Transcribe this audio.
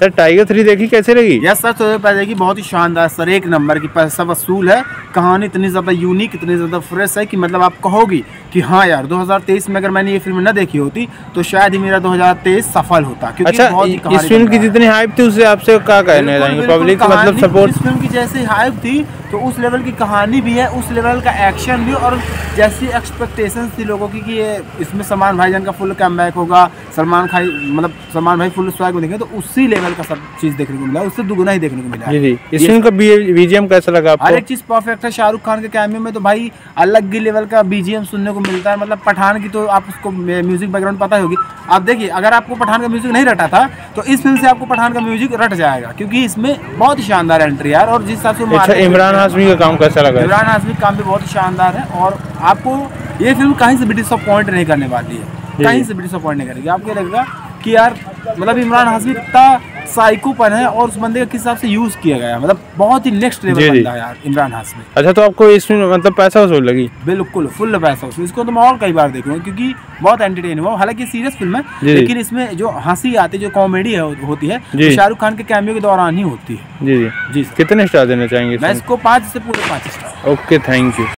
Sir tiger 3 देखी, कैसे लगी? यस सर, तो देखिए बहुत ही शानदार सर, एक नंबर की, पैसा वसूल है। कहानी इतनी ज़्यादा यूनिक, इतनी ज़्यादा फ्रेश है कि मतलब आप कहोगी कि हाँ यार 2023 में अगर मैंने ये फिल्म न देखी होती तो शायद ही मेरा 2023 सफल होता। क्योंकि अच्छा, इस फिल्म की जितनी हाइप थी उससे आपसे क्या कहने जाएंगे? पब्लिक मतलब सपोर्ट, इस फिल्म की जैसी हाइप थी तो उस लेवल की कहानी भी है, उस लेवल का एक्शन भी, और जैसी एक्सपेक्टेशंस थी लोगों की कि ये इसमें सलमान भाईजान का फुल कमबैक होगा, सलमान भाई फुल स्वैग में देखेंगे, तो उसी लेवल का सब चीज़ देखने को मिला, उससे दुगुना ही देखने को मिला। जी जी। इस फिल्म का बीजीएम कैसा लगा आपको? हर एक चीज़ परफेक्ट है। शाहरुख खान के कैमियो में तो भाई अलग ही लेवल का बीजीएम सुनने को मिलता है। मतलब पठान की तो आप उसको म्यूजिक बैकग्राउंड पता ही होगी। आप देखिए, अगर आपको पठान का म्यूजिक नहीं रटा था तो इस फिल्म से आपको पठान का म्यूजिक रट जाएगा, क्योंकि इसमें बहुत ही शानदार एंट्री है। और जिस हिसाब से अच्छा, इमरान हाशमी का काम कैसा लगा? इमरान हाशमी का काम भी बहुत ही शानदार है, और आपको ये फिल्म कहीं से भी डिसअपॉइंट नहीं करने वाली है, कहीं से भी डिसअपॉइंट नहीं करेगी। आपको लगेगा कि यार मतलब इमरान हाशमी इतना साइकोपन है और उस बंदे का किस हिसाब से यूज किया गया, मतलब बहुत ही नेक्स्ट लेवल बंदा है यार इमरान हाशमी। अच्छा, तो आपको इसमें मतलब पैसा वसूल लगी? बिल्कुल फुल पैसा वसूल। इसको तो मैं और कई बार देखूंगा क्योंकि बहुत एंटरटेन हुआ। हालांकि सीरियस फिल्म है, लेकिन इसमें जो हंसी आती है, जो कॉमेडी होती है, शाहरुख खान के कैमियो के दौरान ही होती है। जी जी जी। कितने स्टार देना चाहेंगे? मैं इसको 5 से पूरे 5 स्टार। Okay, thank you.